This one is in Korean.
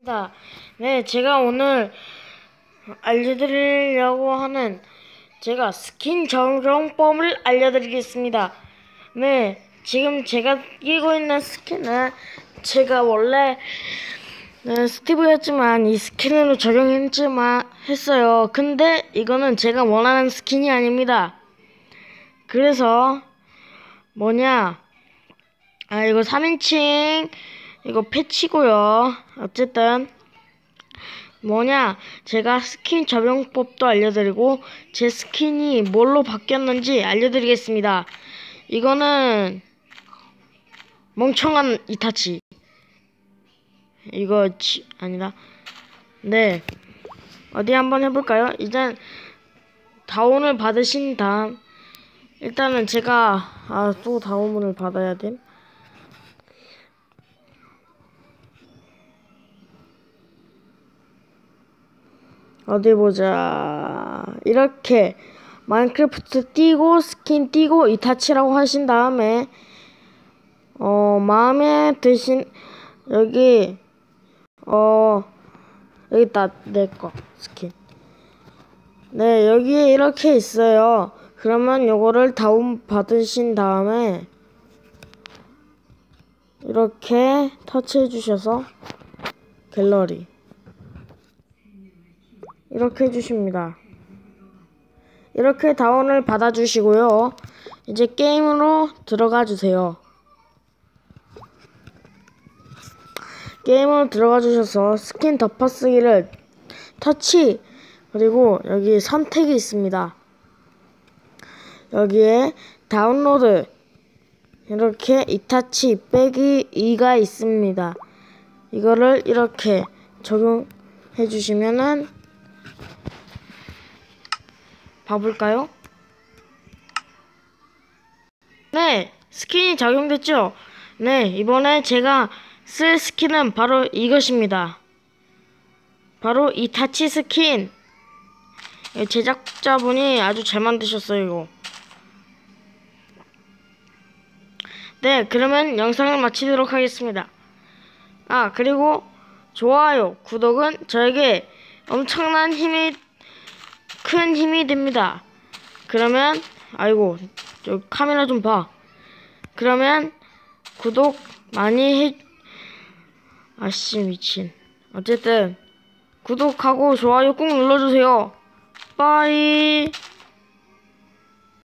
네, 제가 오늘 알려드리려고 하는 제가 스킨 적용법을 알려드리겠습니다. 네, 지금 제가 끼고 있는 스킨은 제가 원래 스티브였지만 이 스킨으로 했어요. 근데 이거는 제가 원하는 스킨이 아닙니다. 그래서 이거 3인칭 이거 패치고요. 어쨌든 제가 스킨 적용법도 알려드리고 제 스킨이 뭘로 바뀌었는지 알려드리겠습니다. 이거는 멍청한 이타치 이거 아니다. 네, 어디 한번 해볼까요? 일단 다운을 받으신 다음 일단은 제가 또 다운을 받아야 됨. 어디 보자. 이렇게 마인크래프트 띄고 스킨 띄고 이타치라고 하신 다음에 마음에 드신 여기 있다 내 거 스킨. 네, 여기에 이렇게 있어요. 그러면 요거를 다운 받으신 다음에 이렇게 터치해 주셔서 갤러리 이렇게 해주십니다. 이렇게 다운을 받아주시고요. 이제 게임으로 들어가 주세요. 게임으로 들어가 주셔서 스킨 덮어쓰기를 터치 그리고 여기 선택이 있습니다. 여기에 다운로드 이렇게 이타치 빼기 2가 있습니다. 이거를 이렇게 적용해 주시면은 봐볼까요? 네, 스킨이 적용됐죠? 네, 이번에 제가 쓸 스킨은 바로 이것입니다. 바로 이타치 스킨. 제작자분이 아주 잘 만드셨어요, 이거. 네, 그러면 영상을 마치도록 하겠습니다. 그리고 좋아요, 구독은 저에게 엄청난 큰 힘이 됩니다. 그러면 저 카메라 좀 봐. 그러면 구독 많이 미친. 어쨌든 구독하고 좋아요 꾹 눌러주세요. 빠이.